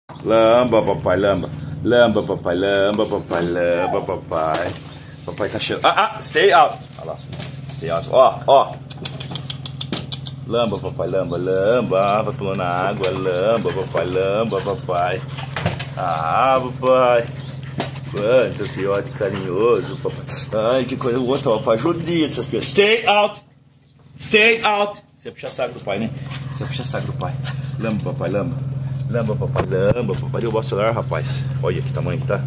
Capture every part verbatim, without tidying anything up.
Lamba, papai, lamba. Lamba, papai, lamba, papai, lamba, papai. Papai tá cheio. Ah, ah, stay out. Olha lá. Stay out. Ó, ó. Lamba, papai, lamba, lamba. Vai pulando na água. Lamba, papai, lamba, papai. Ah, papai. Quanto filhote carinhoso, papai. Ai, que coisa. O outro, papai, judia essas coisas. Stay out. Stay out. Você puxa saco do pai, né? Você puxa saco do pai. Lamba, papai, lamba. Lamba, papai, lamba, papai. Deu o celular, rapaz. Olha que tamanho que tá.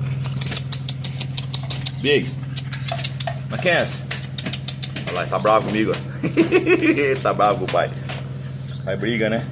Big. Mackenzie. Olha lá, ele tá bravo comigo, ó. Tá bravo com o pai. Pai briga, né?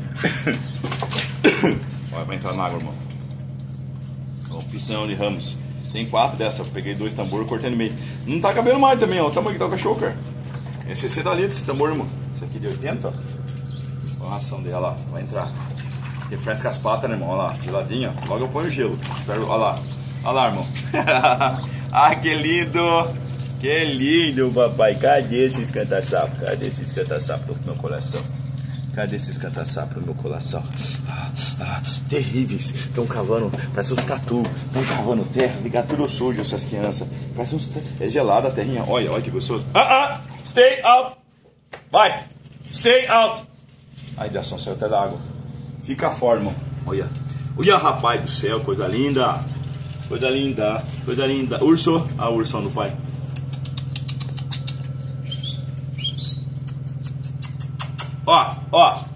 Olha, vai entrar na água, irmão. Ó, piscão de ramos. Tem quatro dessas. Peguei dois tambores, cortei no meio. Não tá cabendo mais também, ó. O tamanho que tá o cachorro, cara. É sessenta litros esse tambor, irmão. Esse aqui de oitenta, ó. Olha a ração dele, olha lá. Vai entrar. Refresca as patas, né, irmão? Olha lá, geladinha. Logo eu ponho o gelo. Espero... Olha lá. Olha lá, irmão. Ah, que lindo. Que lindo, papai. Cadê esses canta-sapo? Cadê esses canta-sapo no meu coração? Cadê esses canta-sapo no meu coração? Ah, ah, terríveis. Estão cavando, parece uns tatu. Estão cavando terra, ligar tudo sujo essas crianças. Parece uns... É gelada a terrinha. Olha, olha que gostoso. Ah, ah! Stay out! Vai! Stay out! A radiação saiu até da água. Fica fora, irmão. Olha. Olha, rapaz do céu, coisa linda. Coisa linda, coisa linda. Urso. Ah, o ursão do pai. Ó, ó.